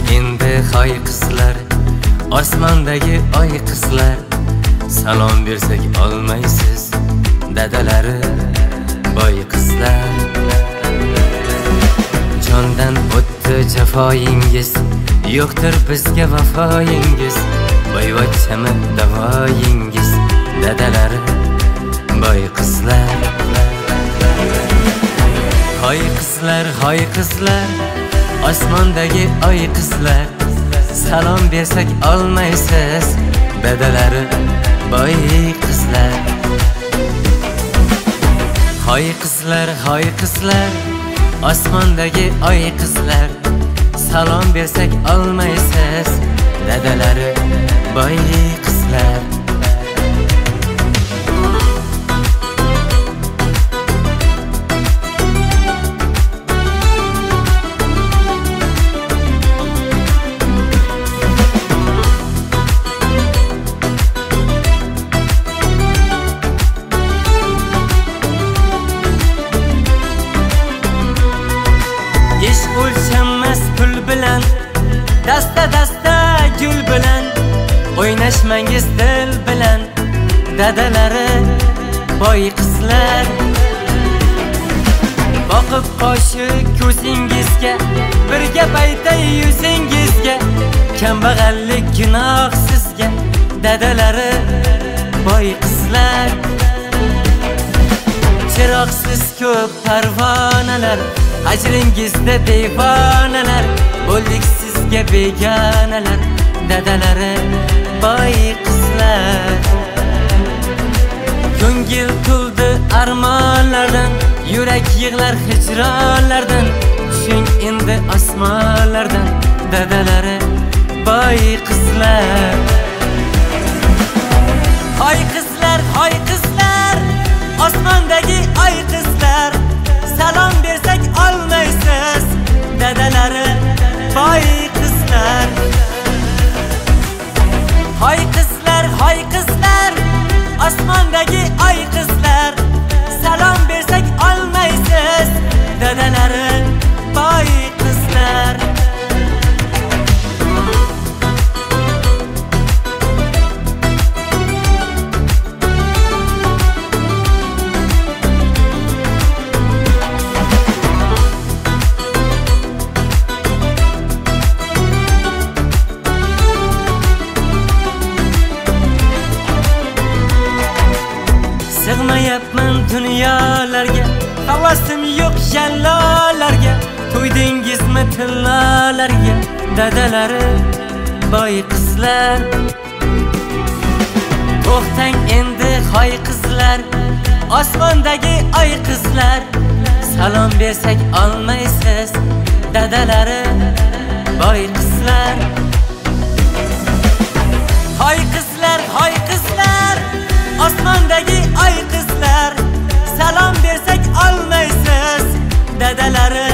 endi hay qizlar, osmondagi oy qizlar, salom bersak olmaysiz dadalari boy qizlar. Jondan o'tdi jafoyingiz, yo'qdir bizga vafoyingiz, boyvachchami davoyingiz dadalari boy qizlar. Hoy qizlar, osmondagi oy qizlar, salom bersak olmaysiz dadalari boy qizlar. Hoy qizlar, osmondagi oy qizlar, salom bersak olmaysiz dadalari boy qizlar. Ish o'lchanmas pul bilan, dasta gul bilan, o'ynashmangiz dil bilan dadalari boy qizlar. Boqib qoshi ko'zingizga, bir gap aytay yuzingizga, kambag'allik gunoh sizga dadalari boy qizlar. Chiroqsiz ko'p parvonalar, ajringizda devonalar, bo'ldik sizga begonalar dadalari boy qizlar. Ko'ngil to'ldi armonlardan, yurak yig'lar hijronlardan, tushing endi osmonlardan dadalari boy qizlar. Hoy qizlar, osmondagi oy qizlar, salom bersak olmaysiz dadalari boy qizlar. Hoy qizlar, osmondagi oy qizlar, salom bersak olmaysiz dadalari boy qizlar. Sig'mayapman dunyolarga, havasim yo'q jallolarga, to'ydingizmi tillolarga dadalari boy qizlar. To'xtang endi hoy qizlar, osmondagi oy qizlar, salom bersak olmaysiz dadalari boy qizlar. Hoy qizlar, osmondagi oy qizlar, salom bersak olmaysiz dadalari